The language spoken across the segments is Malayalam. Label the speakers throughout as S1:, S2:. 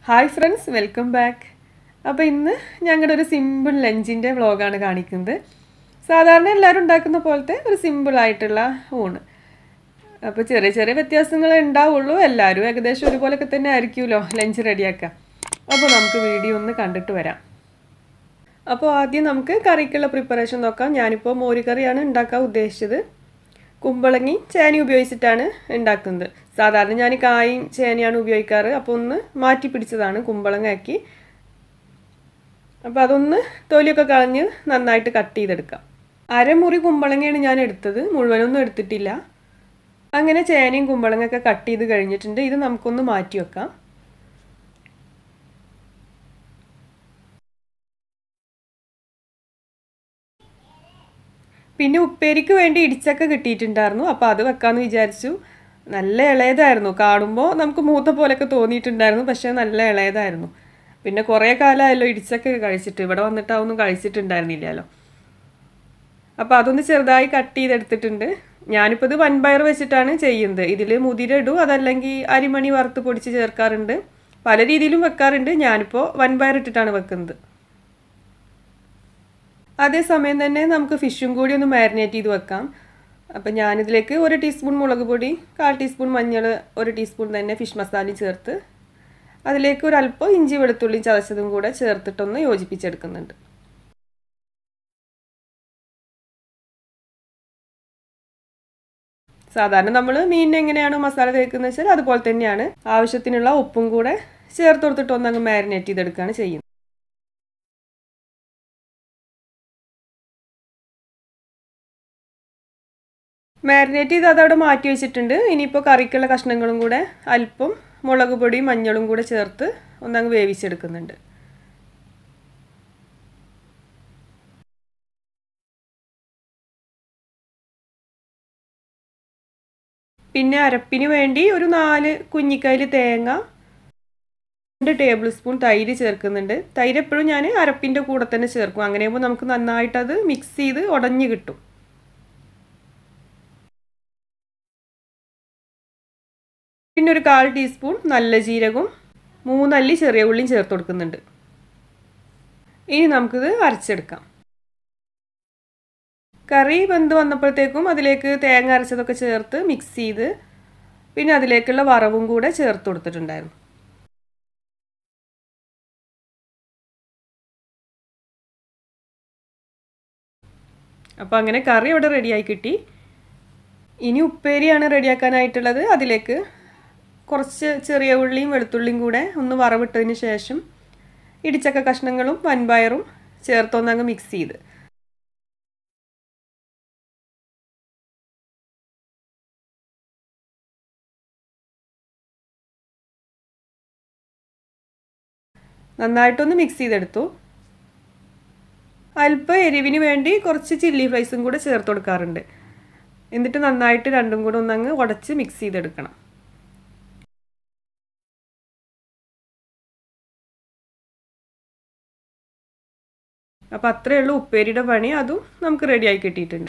S1: Hi friends, welcome back. അപ്പോൾ ഇന്ന് ഞങ്ങളുടെ ഒരു സിമ്പിൾ ലഞ്ചിൻ്റെ വ്ളോഗാണ് കാണിക്കുന്നത്. സാധാരണ എല്ലാവരും ഉണ്ടാക്കുന്ന പോലത്തെ ഒരു സിമ്പിളായിട്ടുള്ള ഊണ്. അപ്പോൾ ചെറിയ ചെറിയ വ്യത്യാസങ്ങൾ ഉണ്ടാവുള്ളൂ. എല്ലാവരും ഏകദേശം ഒരുപോലൊക്കെ തന്നെ ആയിരിക്കുമല്ലോ ലഞ്ച് റെഡിയാക്കുക. അപ്പോൾ നമുക്ക് വീഡിയോ ഒന്ന് കണ്ടിട്ട് വരാം. അപ്പോൾ ആദ്യം നമുക്ക് കറിക്കുള്ള പ്രിപ്പറേഷൻ നോക്കാം. ഞാനിപ്പോൾ മോരുകറിയാണ് ഉണ്ടാക്കാൻ ഉദ്ദേശിച്ചത്. കുമ്പളങ്ങി ചേന ഉപയോഗിച്ചിട്ടാണ് ഉണ്ടാക്കുന്നത്. സാധാരണ ഞാൻ കായും ചേനയാണ് ഉപയോഗിക്കാറ്. അപ്പോൾ ഒന്ന് മാറ്റി പിടിച്ചതാണ് കുമ്പളങ്ങയാക്കി. അപ്പോൾ അതൊന്ന് തൊലിയൊക്കെ കളഞ്ഞ് നന്നായിട്ട് കട്ട് ചെയ്തെടുക്കാം. അരമുറി കുമ്പളങ്ങയാണ് ഞാൻ എടുത്തത്, മുഴുവനൊന്നും എടുത്തിട്ടില്ല. അങ്ങനെ ചേനയും കുമ്പളങ്ങയൊക്കെ കട്ട് ചെയ്ത് കഴിഞ്ഞിട്ടുണ്ട്. ഇത് നമുക്കൊന്ന് മാറ്റി വെക്കാം. പിന്നെ ഉപ്പേരിക്ക് വേണ്ടി ഇടിച്ചക്ക കിട്ടിയിട്ടുണ്ടായിരുന്നു. അപ്പോൾ അത് വെക്കാമെന്ന് വിചാരിച്ചു. നല്ല ഇളയതായിരുന്നു. കാണുമ്പോൾ നമുക്ക് മൂത്ത പോലെയൊക്കെ തോന്നിയിട്ടുണ്ടായിരുന്നു, പക്ഷേ നല്ല ഇളയതായിരുന്നു. പിന്നെ കുറേ കാലമായല്ലോ ഇടിച്ചക്ക കഴിച്ചിട്ട്. ഇവിടെ വന്നിട്ട് അതൊന്നും കഴിച്ചിട്ടുണ്ടായിരുന്നില്ലല്ലോ. അപ്പോൾ അതൊന്ന് ചെറുതായി കട്ട് ചെയ്തെടുത്തിട്ടുണ്ട്. ഞാനിപ്പോൾ ഇത് വൻപയർ വെച്ചിട്ടാണ് ചെയ്യുന്നത്. ഇതിൽ മുതിര ഇടും, അതല്ലെങ്കിൽ അരിമണി വറുത്ത് പൊടിച്ച് ചേർക്കാറുണ്ട്. പല രീതിയിലും വെക്കാറുണ്ട്. ഞാനിപ്പോൾ വൻപയർ ഇട്ടിട്ടാണ് വെക്കുന്നത്. അതേസമയം തന്നെ നമുക്ക് ഫിഷും കൂടി ഒന്ന് മാരിനേറ്റ് ചെയ്ത് വെക്കാം. അപ്പം ഞാനിതിലേക്ക് 1 ടീസ്പൂൺ മുളക് പൊടി, 1/4 ടീസ്പൂൺ മഞ്ഞൾ, 1 ടീസ്പൂൺ തന്നെ ഫിഷ് മസാലയും ചേർത്ത് അതിലേക്ക് ഒരല്പം ഇഞ്ചി വെളുത്തുള്ളി ചതച്ചതും കൂടെ ചേർത്തിട്ടൊന്ന് യോജിപ്പിച്ചെടുക്കുന്നുണ്ട്. സാധാരണ നമ്മൾ മീനിന് എങ്ങനെയാണ് മസാല തേക്കുന്നത് വെച്ചാൽ അതുപോലെ തന്നെയാണ്. ആവശ്യത്തിനുള്ള ഉപ്പും കൂടെ ചേർത്ത് കൊടുത്തിട്ട് ഒന്നങ്ങ് മാരിനേറ്റ് ചെയ്തെടുക്കുകയാണ് ചെയ്യുന്നത്. മാരിനേറ്റ് ചെയ്ത് അതവിടെ മാറ്റി വെച്ചിട്ടുണ്ട്. ഇനിയിപ്പോൾ കറിക്കുള്ള കഷ്ണങ്ങളും കൂടെ അല്പം മുളക് പൊടിയും മഞ്ഞളും കൂടെ ചേർത്ത് ഒന്നങ്ങ് വേവിച്ചെടുക്കുന്നുണ്ട്. പിന്നെ അരപ്പിന് വേണ്ടി ഒരു 4 കുഞ്ഞിക്കൈല് തേങ്ങ, 2 ടേബിൾ സ്പൂൺ തൈര് ചേർക്കുന്നുണ്ട്. തൈര് എപ്പോഴും ഞാൻ അരപ്പിൻ്റെ കൂടെ തന്നെ ചേർക്കും. അങ്ങനെയാകുമ്പോൾ നമുക്ക് നന്നായിട്ടത് മിക്സ് ചെയ്ത് ഉടഞ്ഞ് കിട്ടും. പിന്നെ ഒരു 1/4 ടീസ്പൂൺ നല്ല ജീരകവും 3 അല്ലി ചെറിയ ഉള്ളിയും ചേർത്ത് കൊടുക്കുന്നുണ്ട്. ഇനി നമുക്കിത് അരച്ചെടുക്കാം. കറി വെന്ത് വന്നപ്പോഴത്തേക്കും അതിലേക്ക് തേങ്ങ അരച്ചതൊക്കെ ചേർത്ത് മിക്സ് ചെയ്ത് പിന്നെ അതിലേക്കുള്ള വറവും കൂടെ ചേർത്ത് കൊടുത്തിട്ടുണ്ടായിരുന്നു. അപ്പോൾ അങ്ങനെ കറി ഇവിടെ റെഡിയായി കിട്ടി. ഇനി ഉപ്പേരിയാണ് റെഡിയാക്കാനായിട്ടുള്ളത്. അതിലേക്ക് കുറച്ച് ചെറിയ ഉള്ളിയും വെളുത്തുള്ളിയും കൂടെ ഒന്ന് വറവിട്ടതിന് ശേഷം ഇടിച്ചക്ക കഷ്ണങ്ങളും വൻപയറും ചേർത്തൊന്നങ്ങ് മിക്സ് ചെയ്ത് നന്നായിട്ടൊന്ന് മിക്സ് ചെയ്തെടുത്തു. അല്പം എരിവിന് വേണ്ടി കുറച്ച് ചില്ലി ഫ്ലേക്സും കൂടെ ചേർത്ത് കൊടുക്കാറുണ്ട്. എന്നിട്ട് നന്നായിട്ട് രണ്ടും കൂടെ ഒന്നങ്ങ് ഉടച്ച് മിക്സ് ചെയ്തെടുക്കണം. അപ്പോൾ അത്രയേ ഉള്ളൂ ഉപ്പേരിയുടെ പണി. അതും നമുക്ക് റെഡിയായി കിട്ടിയിട്ടുണ്ട്.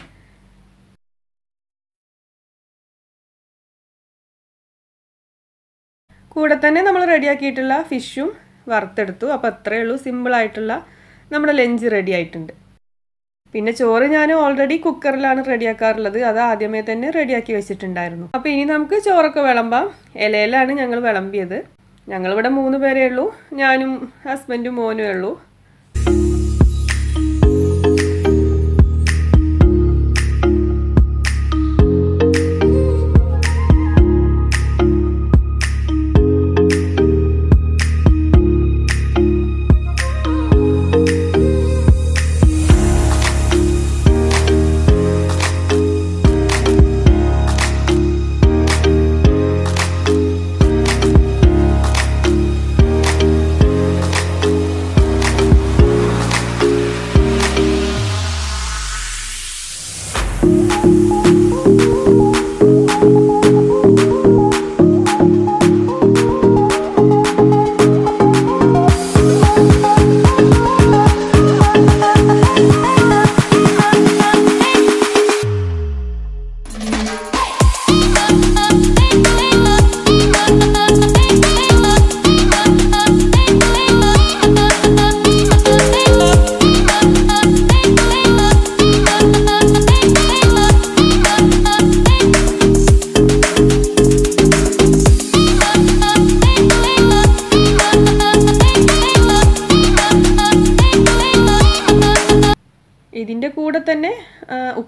S1: കൂടെ തന്നെ നമ്മൾ റെഡിയാക്കിയിട്ടുള്ള ഫിഷും വറുത്തെടുത്തു. അപ്പോൾ അത്രയേ ഉള്ളൂ, സിമ്പിളായിട്ടുള്ള നമ്മുടെ ലഞ്ച് റെഡി ആയിട്ടുണ്ട്. പിന്നെ ചോറ് ഞാൻ ഓൾറെഡി കുക്കറിലാണ് റെഡിയാക്കാറുള്ളത്. അത് ആദ്യമേ തന്നെ റെഡിയാക്കി വെച്ചിട്ടുണ്ടായിരുന്നു. അപ്പോൾ ഇനി നമുക്ക് ചോറൊക്കെ വിളമ്പാം. ഇലയിലാണ് ഞങ്ങൾ വിളമ്പിയത്. ഞങ്ങളിവിടെ 3 പേരേ ഉള്ളൂ. ഞാനും ഹസ്ബൻഡും മോനും ഉള്ളൂ.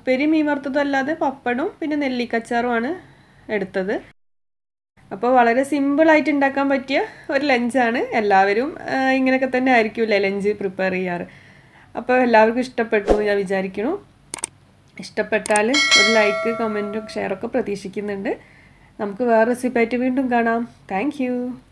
S1: ഉപ്പേരി മീൻ വറുത്തതും അല്ലാതെ പപ്പടും പിന്നെ നെല്ലിക്കച്ചാറുമാണ് എടുത്തത്. അപ്പോൾ വളരെ സിമ്പിളായിട്ട് ഉണ്ടാക്കാൻ പറ്റിയ ഒരു ലഞ്ചാണ്. എല്ലാവരും ഇങ്ങനെയൊക്കെ തന്നെ ആയിരിക്കുമല്ലേ ലഞ്ച് പ്രിപ്പയർ ചെയ്യാറ്. അപ്പോൾ എല്ലാവർക്കും ഇഷ്ടപ്പെട്ടു ഞാൻ വിചാരിക്കുന്നു. ഇഷ്ടപ്പെട്ടാൽ ഒരു ലൈക്ക്, കമൻറ്റും ഷെയറൊക്കെ പ്രതീക്ഷിക്കുന്നുണ്ട്. നമുക്ക് വേറെ റെസിപ്പി ആയിട്ട് വീണ്ടും കാണാം. താങ്ക്